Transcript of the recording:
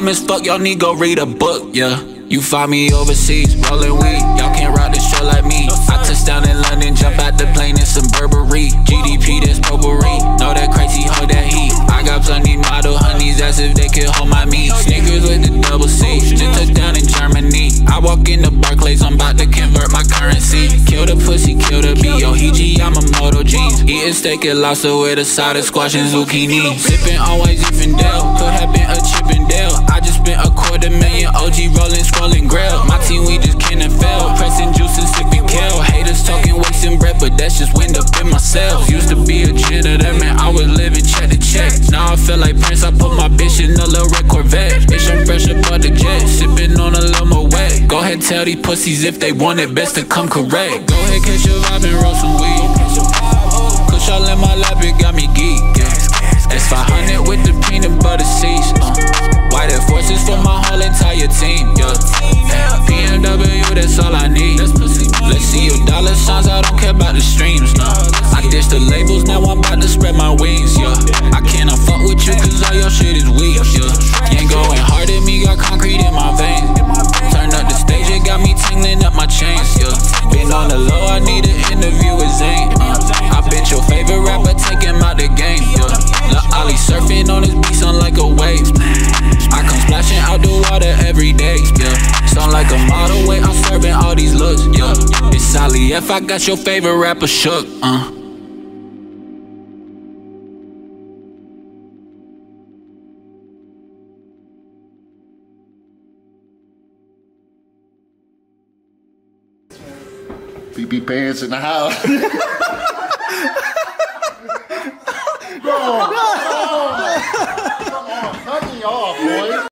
dumb as fuck, y'all need go read a book, yeah. You find me overseas, rolling weed. Y'all can't rock the show like me. I touch down in London, jump out the plane in some Burberry. GDP, that's potpourri. Know that crazy, hold that heat. I got plenty model honeys, as if they could hold my meat. Sneakers with the double C, just touch down in Germany. I walk in the Barclays, I'm about to convert my currency. Kill the pussy, kill the beat. Yo, HIJINKS, I'm a Moto G's. Eating steak and lobster with a side of squash and zucchini. Sipping always Zinfandel, could have been a Chippendale. I just spent $250,000, OG rolling, scrolling grail. My team, we just can't fail. Pressing juices, sipping kale. Haters talking, wasting breath, but that's just wind up in myself. Used to be a janitor, man, I was living check to check. Now I feel like Prince, I put my bitch in a little red Corvette. Bitch, I'm fresh about the jet, sipping on a little more wet. Go ahead, tell these pussies if they want it, best to come correct. Go ahead, catch your vibe and roll some weed. Kush all in my lap, it got me geek. S500 with the peanut butter seats. White Air Forces for my whole entire team, yeah. BMW, that's all I need. Let's see your dollar signs, I don't care about the streams, no. I ditched the labels, now I'm about to spread my wings, yeah. I cannot fuck with you cause all your shit is weak, yeah. You ain't going hard at me, got concrete in my veins. Turn up the stage, it got me tingling up my chains, yeah. Been on the low, I need an interview with Zane, I bet your favorite rapper, take him out the game, yeah. Lil' Ollie surfing on his beat, sound like a wave. I come splashing out the water every day, yeah. Sound like a model, wait, I'm serving all these looks, yeah. It's Sally F, I got your favorite rapper shook, PP pants in the house. No.